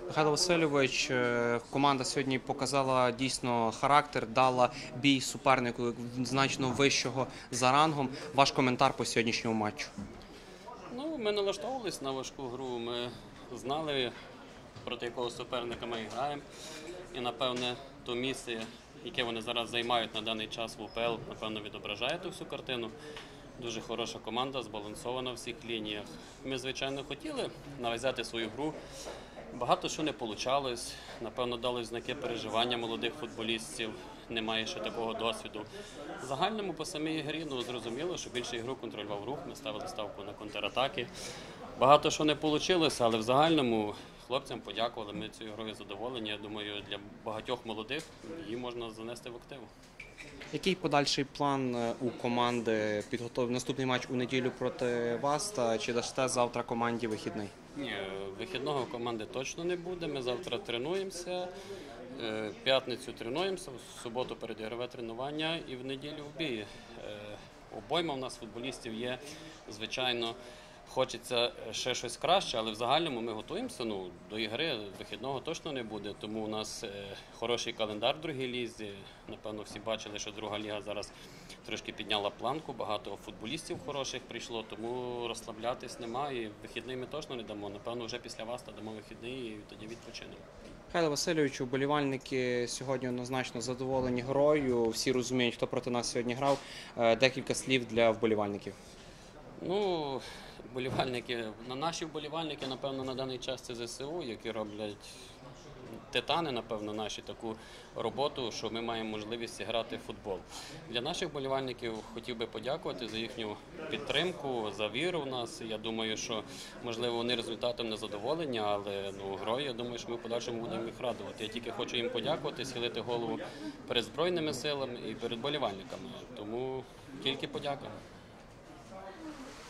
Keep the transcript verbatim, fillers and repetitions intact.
Михайло Васильович, е, команда сьогодні показала дійсно характер, дала бій супернику значно вищого за рангом. Ваш коментар по сьогоднішньому матчу? Ну, ми налаштовувалися на важку гру, ми знали, проти якого суперника ми граємо. І, напевне, то місце, яке вони зараз займають на даний час в УПЛ, напевно, відображає ту всю картину. Дуже хороша команда, збалансована в всіх лініях. Ми, звичайно, хотіли нав'язати свою гру. Багато що не вийшло. Напевно, дали знаки переживання молодих футболістів. Немає ще такого досвіду. В загальному по самій грі, ну, зрозуміло, що більше ігру контролював рух, ми ставили ставку на контратаки. Багато що не вийшло, але в загальному хлопцям подякували, ми цією грою задоволені. Я думаю, для багатьох молодих її можна занести в активу. Який подальший план у команди? Підготовив наступний матч у неділю проти вас, та чи дасте завтра команді вихідний? Ні, вихідного в команди точно не буде. Ми завтра тренуємося, в п'ятницю тренуємося, в суботу передігрове тренування і в неділю в бій. Обойма в нас футболістів є, звичайно. Хочеться ще щось краще, але в загальному ми готуємося. Ну, до ігри вихідного точно не буде, тому у нас хороший календар в другій лізі. Напевно, всі бачили, що друга ліга зараз трошки підняла планку, багато футболістів хороших прийшло, тому розслаблятись немає. І вихідний ми точно не дамо. Напевно, вже після вас дамо вихідний і тоді відпочинемо. Михайло Васильович, вболівальники сьогодні однозначно задоволені грою. Всі розуміють, хто проти нас сьогодні грав. Декілька слів для вболівальників. Ну, вболівальники, на наші вболівальники, напевно, на даний час це ЗСУ, які роблять титани, напевно, наші таку роботу, що ми маємо можливість грати в футбол. Для наших вболівальників хотів би подякувати за їхню підтримку, за віру в нас. Я думаю, що, можливо, вони результатом не задоволені, але ну, грою, я думаю, що ми в подальшому будемо їх радувати. Я тільки хочу їм подякувати, схилити голову перед Збройними силами і перед вболівальниками. Тому тільки подяка.